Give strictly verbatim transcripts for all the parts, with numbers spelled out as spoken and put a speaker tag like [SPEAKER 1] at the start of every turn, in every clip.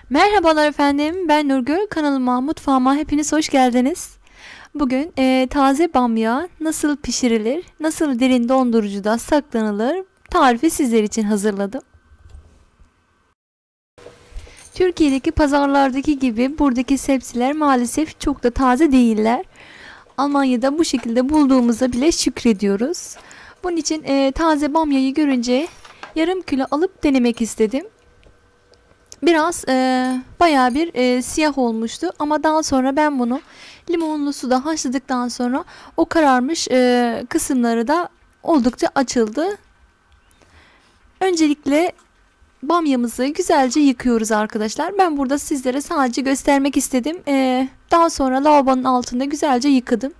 [SPEAKER 1] Merhabalar efendim, ben Nurgül. Kanalıma, mutfağıma hepiniz hoş geldiniz. Bugün e, taze bamya nasıl pişirilir, nasıl derin dondurucuda saklanılır tarifi sizler için hazırladım. Türkiye'deki pazarlardaki gibi buradaki sebzeler maalesef çok da taze değiller. Almanya'da bu şekilde bulduğumuza bile şükrediyoruz. Bunun için e, taze bamyayı görünce yarım kilo alıp denemek istedim. Biraz e, bayağı bir e, siyah olmuştu ama daha sonra ben bunu limonlu suda haşladıktan sonra o kararmış e, kısımları da oldukça açıldı. Öncelikle bamyamızı güzelce yıkıyoruz arkadaşlar. Ben burada sizlere sadece göstermek istedim. E, daha sonra lavabonun altında güzelce yıkadım.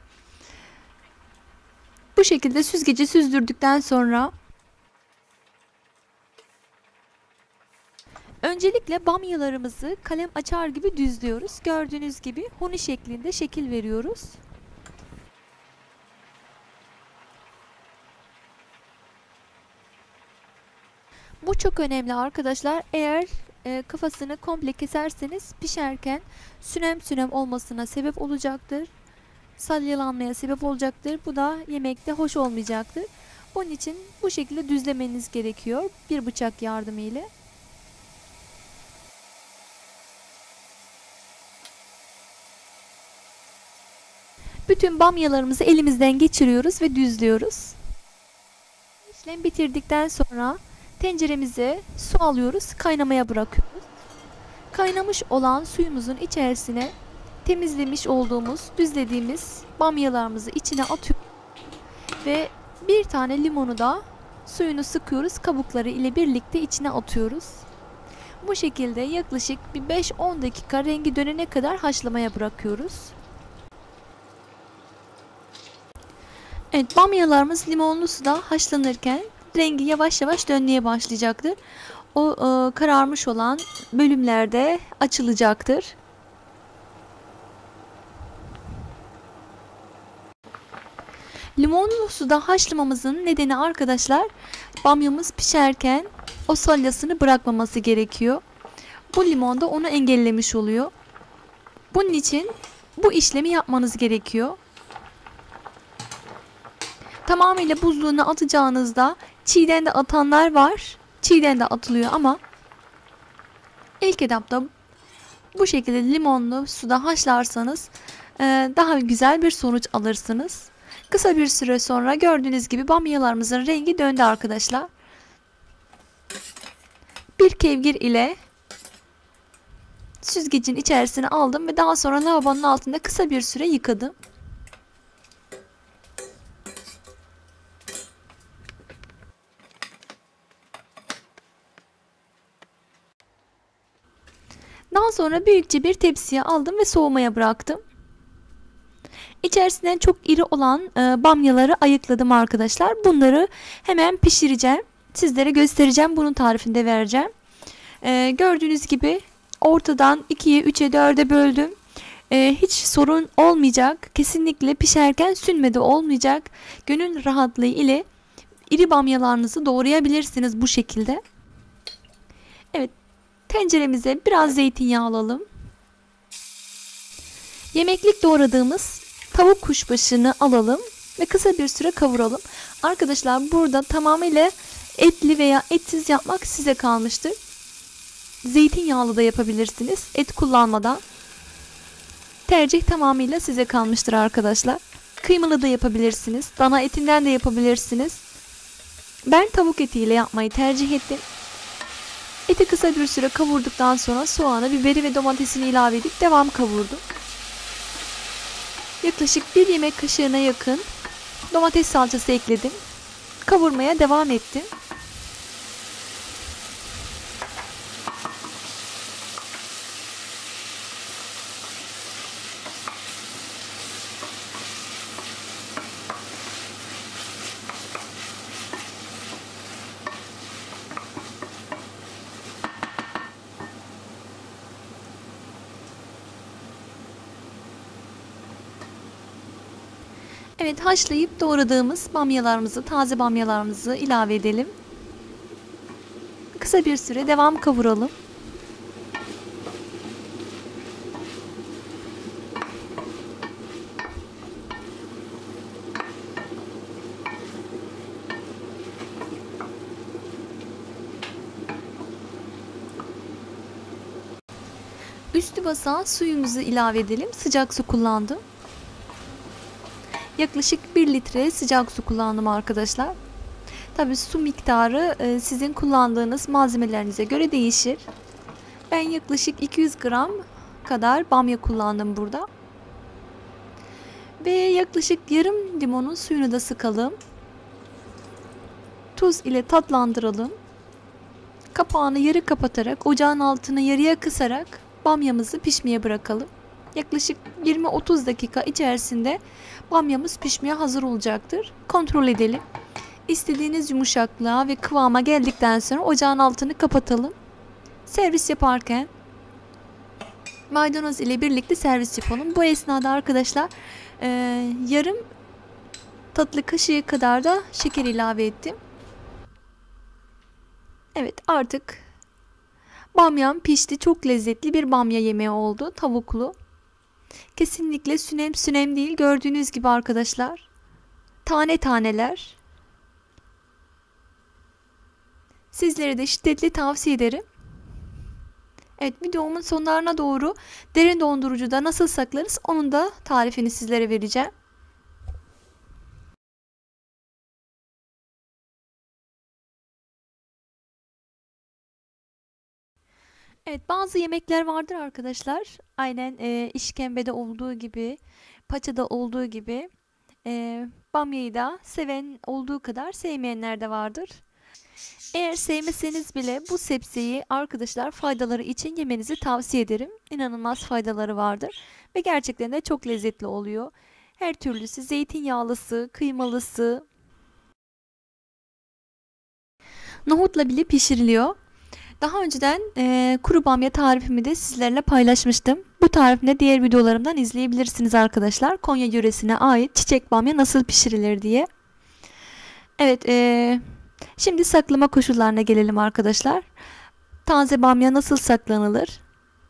[SPEAKER 1] Bu şekilde süzgeci süzdürdükten sonra öncelikle bamyalarımızı kalem açar gibi düzlüyoruz. Gördüğünüz gibi huni şeklinde şekil veriyoruz. Bu çok önemli arkadaşlar. Eğer e, kafasını komple keserseniz pişerken sünem sünem olmasına sebep olacaktır. Salyalanmaya sebep olacaktır. Bu da yemekte hoş olmayacaktır. Bunun için bu şekilde düzlemeniz gerekiyor. Bir bıçak yardımı ile. Bütün bamyalarımızı elimizden geçiriyoruz ve düzlüyoruz. İşlem bitirdikten sonra tenceremize su alıyoruz, kaynamaya bırakıyoruz. Kaynamış olan suyumuzun içerisine temizlemiş olduğumuz, düzlediğimiz bamyalarımızı içine atıyoruz ve bir tane limonu da suyunu sıkıyoruz, kabukları ile birlikte içine atıyoruz. Bu şekilde yaklaşık bir beş on dakika rengi dönene kadar haşlamaya bırakıyoruz. Evet, bamyalarımız limonlu suda haşlanırken rengi yavaş yavaş dönmeye başlayacaktır. O e, kararmış olan bölümlerde açılacaktır. Limonlu suda haşlamamızın nedeni arkadaşlar, bamyamız pişerken o salyasını bırakmaması gerekiyor. Bu limon da onu engellemiş oluyor. Bunun için bu işlemi yapmanız gerekiyor. Tamamıyla buzluğuna atacağınızda çiğden de atanlar var. Çiğden de atılıyor ama ilk etapta bu şekilde limonlu suda haşlarsanız daha güzel bir sonuç alırsınız. Kısa bir süre sonra gördüğünüz gibi bamyalarımızın rengi döndü arkadaşlar. Bir kevgir ile süzgecin içerisine aldım ve daha sonra lavabonun altında kısa bir süre yıkadım. Daha sonra büyükçe bir tepsiye aldım ve soğumaya bıraktım. İçerisinden çok iri olan e, bamyaları ayıkladım arkadaşlar. Bunları hemen pişireceğim. Sizlere göstereceğim. Bunun tarifini de vereceğim. E, gördüğünüz gibi ortadan ikiye, üçe, dörde böldüm. E, hiç sorun olmayacak. Kesinlikle pişerken sünme de olmayacak. Gönül rahatlığı ile iri bamyalarınızı doğrayabilirsiniz bu şekilde. Evet. Tenceremize biraz zeytinyağı alalım. Yemeklik doğradığımız tavuk kuşbaşını alalım ve kısa bir süre kavuralım. Arkadaşlar burada tamamıyla etli veya etsiz yapmak size kalmıştır. Zeytinyağlı da yapabilirsiniz, et kullanmadan. Tercih tamamıyla size kalmıştır arkadaşlar. Kıymalı da yapabilirsiniz, dana etinden de yapabilirsiniz. Ben tavuk etiyle yapmayı tercih ettim. Eti kısa bir süre kavurduktan sonra soğanı, biberi ve domatesini ilave edip devam kavurdum. Yaklaşık bir yemek kaşığına yakın domates salçası ekledim. Kavurmaya devam ettim. Evet, haşlayıp doğradığımız bamyalarımızı, taze bamyalarımızı ilave edelim. Kısa bir süre devam kavuralım. Üstü basan suyumuzu ilave edelim. Sıcak su kullandım. Yaklaşık bir litre sıcak su kullandım arkadaşlar. Tabi su miktarı e, sizin kullandığınız malzemelerinize göre değişir. Ben yaklaşık iki yüz gram kadar bamya kullandım burada. Ve yaklaşık yarım limonun suyunu da sıkalım. Tuz ile tatlandıralım. Kapağını yarı kapatarak, ocağın altını yarıya kısarak bamyamızı pişmeye bırakalım. Yaklaşık yirmi otuz dakika içerisinde bamyamız pişmeye hazır olacaktır. Kontrol edelim. İstediğiniz yumuşaklığa ve kıvama geldikten sonra ocağın altını kapatalım. Servis yaparken maydanoz ile birlikte servis yapalım. Bu esnada arkadaşlar e, yarım tatlı kaşığı kadar da şeker ilave ettim. Evet, artık bamyam pişti. Çok lezzetli bir bamya yemeği oldu. Tavuklu. Kesinlikle sünem sünem değil. Gördüğünüz gibi arkadaşlar. Tane taneler. Sizlere de şiddetle tavsiye ederim. Evet, videomun sonlarına doğru derin dondurucuda nasıl saklarız onun da tarifini sizlere vereceğim. Evet, bazı yemekler vardır arkadaşlar. Aynen e, işkembede olduğu gibi, paçada olduğu gibi e, bamyayı da seven olduğu kadar sevmeyenler de vardır. Eğer sevmeseniz bile bu sebzeyi arkadaşlar faydaları için yemenizi tavsiye ederim. İnanılmaz faydaları vardır ve gerçekten de çok lezzetli oluyor. Her türlüsü, zeytinyağlısı, kıymalısı, nohutla bile pişiriliyor. Daha önceden e, kuru bamya tarifimi de sizlerle paylaşmıştım. Bu tarifini de diğer videolarımdan izleyebilirsiniz arkadaşlar. Konya yöresine ait çiçek bamya nasıl pişirilir diye. Evet, e, şimdi saklama koşullarına gelelim arkadaşlar. Taze bamya nasıl saklanılır?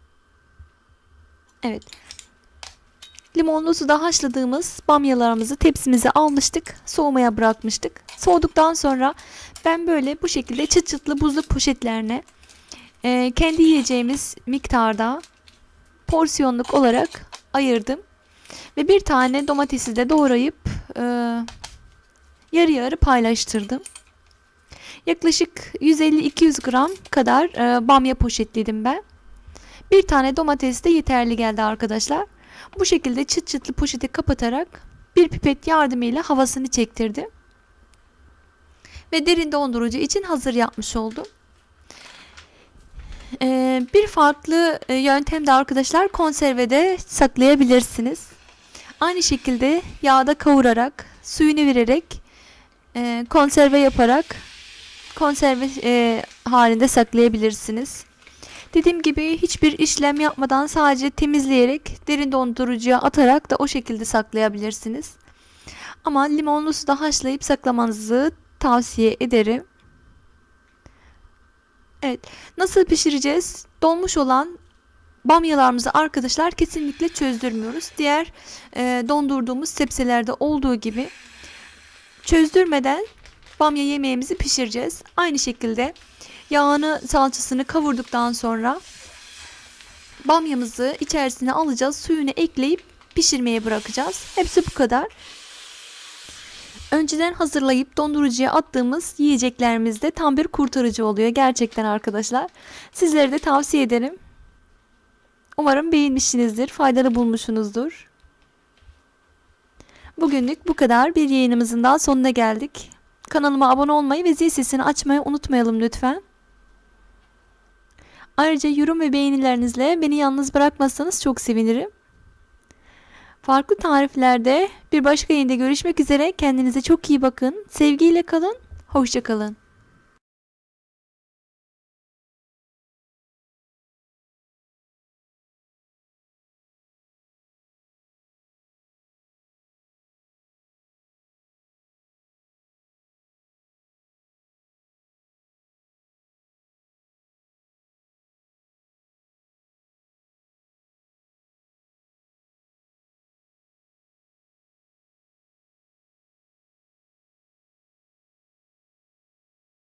[SPEAKER 1] Evet. Limonlu suda haşladığımız bamyalarımızı tepsimize almıştık. Soğumaya bırakmıştık. Soğuduktan sonra ben böyle bu şekilde çıt çıtlı buzluk poşetlerine e, kendi yiyeceğimiz miktarda porsiyonluk olarak ayırdım. Ve bir tane domatesi de doğrayıp e, yarı yarı paylaştırdım. Yaklaşık yüz elli iki yüz gram kadar e, bamya poşetledim ben. Bir tane domates de yeterli geldi arkadaşlar. Bu şekilde çıt çıtlı poşeti kapatarak bir pipet yardımıyla havasını çektirdim. Ve derin dondurucu için hazır yapmış oldum. Ee, bir farklı yöntem de arkadaşlar konservede saklayabilirsiniz. Aynı şekilde yağda kavurarak, suyunu vererek, e, konserve yaparak konserve e, halinde saklayabilirsiniz. Dediğim gibi hiçbir işlem yapmadan sadece temizleyerek derin dondurucuya atarak da o şekilde saklayabilirsiniz. Ama limonlu suda haşlayıp saklamanızı tavsiye ederim. Evet, nasıl pişireceğiz? Donmuş olan bamyalarımızı arkadaşlar kesinlikle çözdürmüyoruz. Diğer e, dondurduğumuz sebzelerde olduğu gibi çözdürmeden bamya yemeğimizi pişireceğiz. Aynı şekilde yağını, salçasını kavurduktan sonra bamyamızı içerisine alacağız. Suyunu ekleyip pişirmeye bırakacağız. Hepsi bu kadar. Önceden hazırlayıp dondurucuya attığımız yiyeceklerimiz de tam bir kurtarıcı oluyor. Gerçekten arkadaşlar. Sizlere de tavsiye ederim. Umarım beğenmişsinizdir. Faydalı bulmuşsunuzdur. Bugünlük bu kadar. Bir yayınımızın daha sonuna geldik. Kanalıma abone olmayı ve zil sesini açmayı unutmayalım lütfen. Ayrıca yorum ve beğenilerinizle beni yalnız bırakmazsanız çok sevinirim. Farklı tariflerde bir başka yayında görüşmek üzere. Kendinize çok iyi bakın. Sevgiyle kalın. Hoşça kalın.